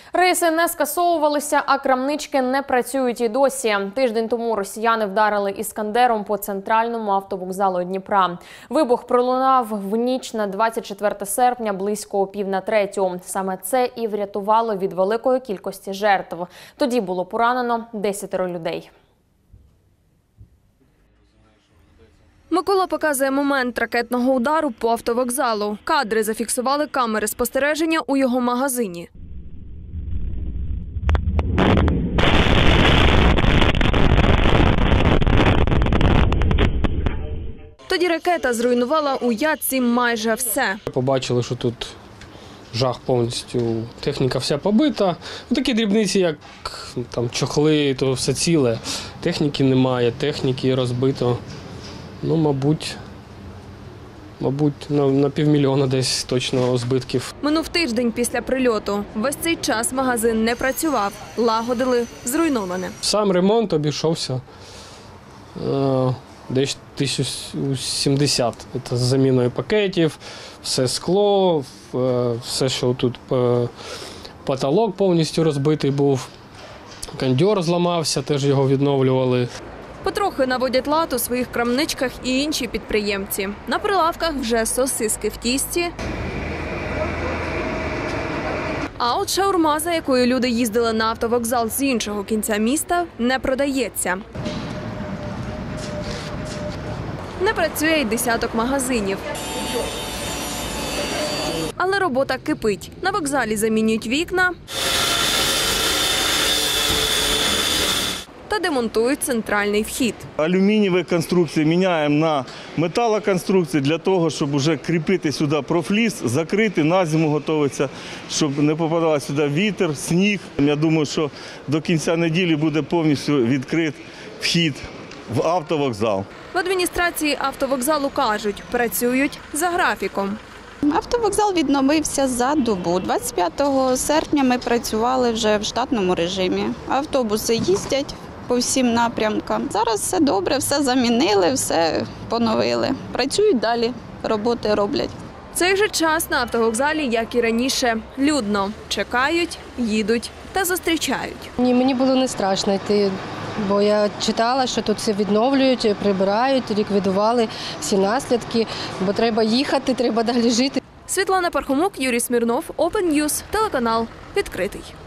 Рейси не скасовувалися, а крамнички не працюють і досі. Тиждень тому росіяни вдарили «Іскандером» по центральному автовокзалу Дніпра. Вибух пролунав в ніч на 24 серпня близько 2:45. Саме це і врятувало від великої кількості жертв. Тоді було поранено 10 людей. Микола показує момент ракетного удару по автовокзалу. Кадри зафіксували камери спостереження у його магазині. Тоді ракета зруйнувала у ятці майже все. Побачили, що тут жах повністю, техніка вся побита. Такі дрібниці, як там чохли, то все ціле. Техніки немає, техніки розбито. Ну, мабуть, на 500 000 десь точно збитків. Минув тиждень після прильоту. Весь цей час магазин не працював. Лагодили зруйноване. Сам ремонт обійшовся десь 1070. Це з заміною пакетів, все скло, все, що тут потолок повністю розбитий був. Кондьор зламався, теж його відновлювали. Потрохи наводять лад у своїх крамничках і інші підприємці. На прилавках вже сосиски в тісті. А от шаурма, за якою люди їздили на автовокзал з іншого кінця міста, не продається. Не працює й десяток магазинів. Але робота кипить. На вокзалі замінюють вікна та демонтують центральний вхід. Алюмінієві конструкції міняємо на металоконструкції для того, щоб вже кріпити сюди профліс, закрити, на зиму готуватися, щоб не попадав сюди вітер, сніг. Я думаю, що до кінця неділі буде повністю відкрит вхід в автовокзал. В адміністрації автовокзалу кажуть, працюють за графіком. Автовокзал відновився за добу. 25 серпня ми працювали вже в штатному режимі. Автобуси їздять по всім напрямкам. Зараз все добре, все замінили, все поновили. Працюють далі, роботи роблять. Цей же час на автовокзалі, як і раніше, людно. Чекають, їдуть та зустрічають. Ні, мені було не страшно йти, бо я читала, що тут все відновлюють, прибирають, ліквідували всі наслідки, бо треба їхати, треба далі жити. Світлана Пархомук, Юрій Смірнов, Open News, телеканал «Відкритий».